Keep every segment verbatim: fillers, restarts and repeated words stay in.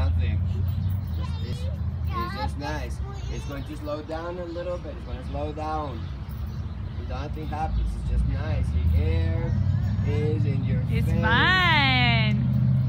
nothing. It's, it's, it's just nice. It's going to slow down a little bit. It's going to slow down. Nothing happens. It's just nice. The air is in your It's face. fun.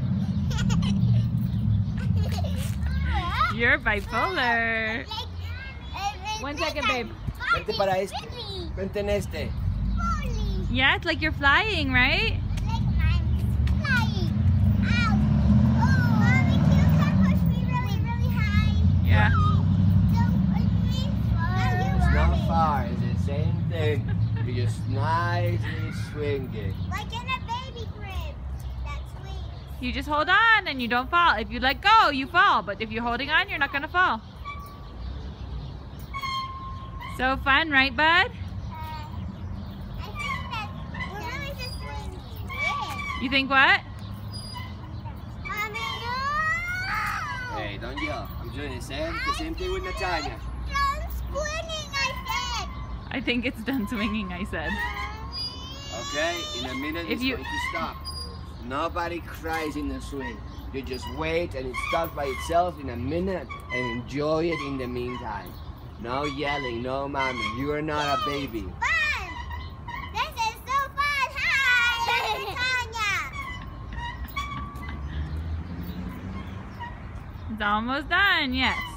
You're bipolar. One second, babe. Vente para este. Vente en este. Yeah, it's like you're flying, right? Like I'm flying. Ow. Oh, Mommy, can you come push me really, really high? Yeah. Don't push me far. It's not far. It's the same thing. You just nicely swing it. Like in a baby crib that swings. You just hold on and you don't fall. If you let go, you fall. But if you're holding on, you're not gonna fall. So fun, right, bud? Uh, I think that we're really just swinging. You think what? Mommy, no! Hey, don't yell. I'm doing the same, the same thing with Natanya. Don't swinging, I said. I think it's done swinging, I said. Okay, in a minute If it's you- going to stop. Nobody cries in the swing. You just wait and it stops by itself in a minute and enjoy it in the meantime. No yelling, no mommy. You are not a baby. Fun! This is so fun! Hi! Tanya! It's almost done, yes.